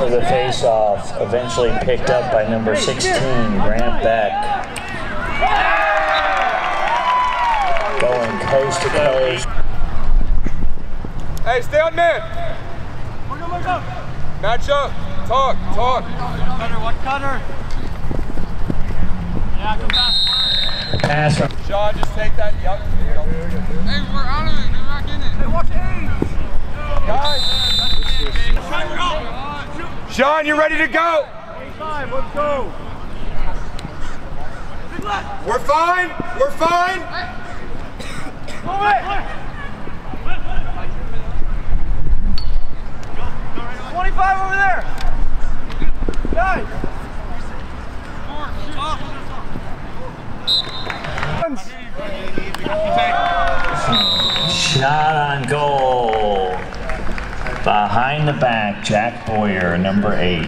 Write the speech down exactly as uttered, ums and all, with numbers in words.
of the face-off, eventually picked up by number sixteen, Grant Beck. Going coast to coast. Hey, stay on man. Match up. Talk, talk. Cutter, one cutter. Yeah, come back. Pass. Sean, just take that. Yep. Hey, we're out of it. Get back in it. Hey, watch Guys. Sean, you ready to go? Five, let's go. We're fine. We're fine. twenty-five over there. Nice. Shot on goal. Behind the back, Jack Boyer, number eight.